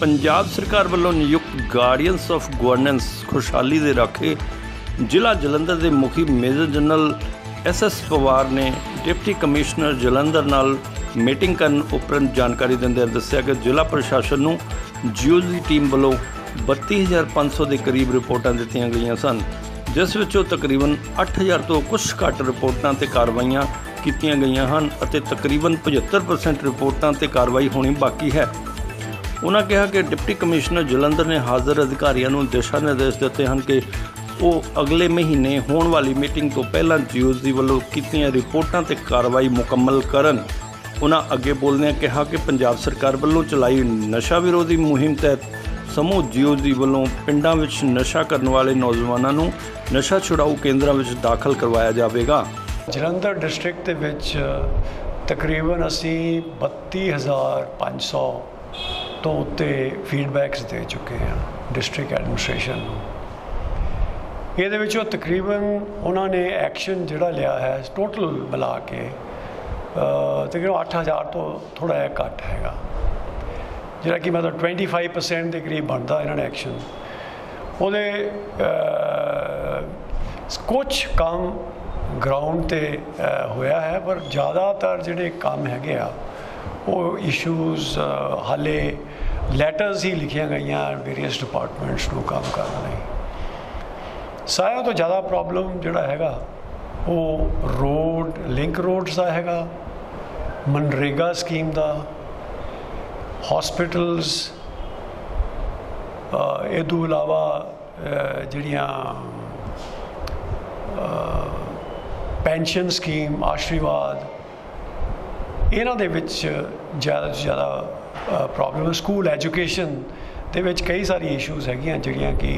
पंजाब सरकार वालों नियुक्त गार्डियंस ऑफ गवर्नेंस खुशहाली दे राखे जिला जलंधर के मुखी मेजर जनरल SS पवार ने डिप्टी कमिश्नर जलंधर नाल मीटिंग करन उपरंत जानकारी दिंदे दस्सिया कि जिला प्रशासन नूं जियोलॉजी टीम वालों 32,500 के करीब रिपोर्टां दित्तियां गईयां सन, जिस विचों तकरीबन 8,000 तो कुछ घੱਟ रिपोर्टां ते कार्रवाइयां कीतियां गईयां हन अते तकरीबन 75% रिपोर्टां ते कार्रवाई होनी बाकी है। उन्होंने कहा कि डिप्टी कमिश्नर जलंधर ने हाज़र अधिकारियों को दिशा निर्देश दिते हैं कि वो अगले महीने होने वाली मीटिंग तो पहला जियोलॉजी वालों कीतियां रिपोर्टां ते कार्रवाई मुकम्मल करन। उन्होंने अगे बोलदे कहा कि पंजाब सरकार वालों चलाई नशा विरोधी मुहिम तहत समूह जियोलॉजी वालों पिंडां विच नशा करने वाले नौजवानों को नशा छुड़ाऊ केंद्रां विच दाखल करवाया जाएगा। जलंधर डिस्ट्रिक्ट दे विच तकरीबन असी 32,500 तो उत्ते फीडबैक्स दे चुके हैं डिस्ट्रिक्ट एडमिनिस्ट्रेशन को। ये तकरीबन उन्होंने एक्शन जिहड़ा लिया है टोटल मिला के तकरीबन 8,000 तो थोड़ा जिहा घट हैगा, जिहड़ा कि मतलब 25% के करीब बनता इन्होंने एक्शन। उहदे कुछ काम ग्राउंड ते होया है, पर ज़्यादातर जिहड़े काम हैगे आ वो इशूज़ हाले लैटर्स ही लिखिया गई वेरीअस डिपार्टमेंट्स को काम करने। सारिਆਂ तो ज़्यादा प्रॉब्लम जिहड़ा हैगा वो रोड लिंक रोड्स का हैगा, मनरेगा स्कीम का, हॉस्पिटल्स, इस तो इलावा जिहड़ियां पेंशन स्कीम आशीर्वाद, इन्हां दे विच ज़्यादा तो ज़्यादा प्रॉब्लम है। स्कूल एजुकेशन दे विच कई सारी इशूज़ हैगियां जिहड़ियां कि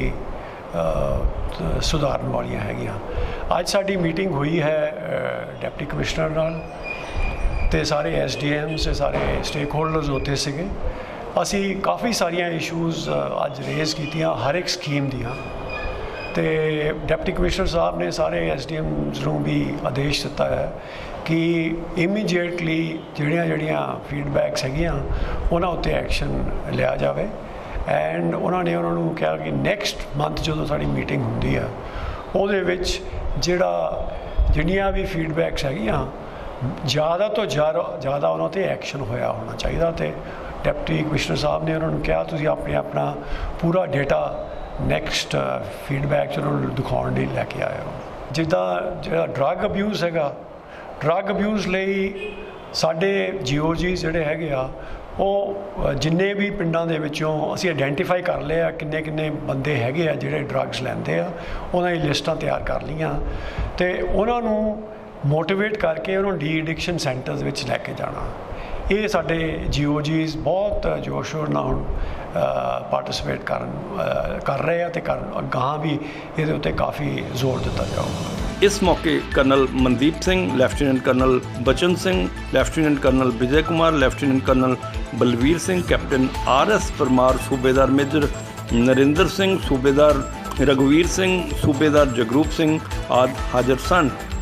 सुधारन वालियां हैगियां। अज साडी मीटिंग हुई है डिप्टी कमिश्नर नाल ते सारे SDMs सारे स्टेक होल्डर्स उत्थे सीगे। असी काफ़ी सारियां इशूज़ अज रेज़ कीतियां हर एक स्कीम दियां ते डिप्टी कमिश्नर साहब ने सारे SDMs नूं भी आदेश दिता है कि इमीजिएटली जिहड़ियां फीडबैक्स हैगियां उन्हां उत्ते एक्शन लिया जाए। एंड उन्होंने उन्होंने कहा कि नैक्सट मंथ जो साड़ी मीटिंग होंदी है उहदे विच जिहड़ियां भी फीडबैक्स हैगियां ज़्यादा तो ज़्यादा उन्हां ते एक्शन होया होना चाहिए। तो डिप्टी कमिश्नर साहब ने उन्होंने कहा तुसीं अपना पूरा डेटा नैक्सट फीडबैक उन्होंने दिखाउण लई लैके आए हो। जिद्दां जिहड़ा ड्रग अब्यूज़ हैगा, ड्रग अब्यूज़ लई साडे GOGs जिहड़े हैगे आ वो जिन्ने भी पिंडां दे विचों असीं आइडेंटिफाई कर लिया किन्ने किन्ने बंदे हैगे आ जिहड़े ड्रग्स लैंदे आ, उन्हां दी लिस्टां तैयार कर लीआं ते उन्हां नूं मोटिवेट करके उन्होंने डी एडिक्शन सेंटर्स विच लैके जाना। ये साडे GOGs बहुत जोर शोर नाल हुण पार्टिसिपेट कर रहे हैं तो अगां भी ये उत्ते काफ़ी जोर दिता जाऊगा। इस मौके colonel Mandeep Singh, lieutenant colonel Bachan Singh, lieutenant colonel Vijay Kumar, lieutenant colonel Balvir Singh, captain RS Parmar, सूबेदार मेजर नरेंद्र सिंह, सूबेदार रघुवीर सिंह, सूबेदार जगरूप सिंह आदि हाजिर सन।